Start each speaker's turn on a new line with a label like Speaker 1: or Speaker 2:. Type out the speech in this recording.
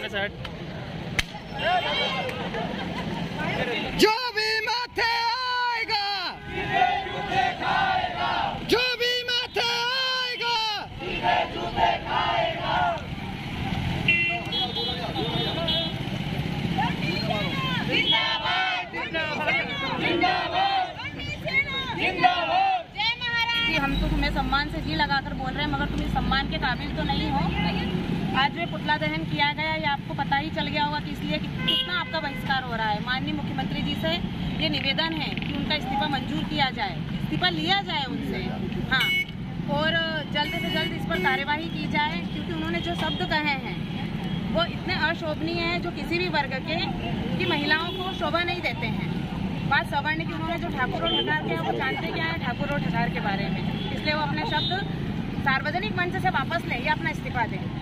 Speaker 1: पे सेट।
Speaker 2: जो भी माथे आएगा, जो भी माथे आएगा, जूते खाएगा। जिंदाबाद, जिंदाबाद, जिंदाबाद।
Speaker 3: हम तो तुम्हें सम्मान से जी लगाकर बोल रहे हैं, मगर तुम इस सम्मान के काबिल तो नहीं हो। आज जो पुतला दहन किया गया, ये आपको पता ही चल गया होगा कि इसलिए कितना आपका बहिष्कार हो रहा है। माननीय मुख्यमंत्री जी से ये निवेदन है कि उनका इस्तीफा मंजूर किया जाए, इस्तीफा लिया जाए उनसे, हाँ, और जल्द से जल्द इस पर कार्यवाही की जाए, क्योंकि उन्होंने जो शब्द कहे हैं वो इतने अशोभनीय हैं जो किसी भी वर्ग के की महिलाओं को शोभा नहीं देते हैं। बात सवर्ण की, उन्होंने जो ठाकुर और ठठार के हैं वो जानते क्या है ठाकुर और ठठार के बारे में, इसलिए वो अपने शब्द सार्वजनिक मंच से वापस लें या अपना इस्तीफा दें।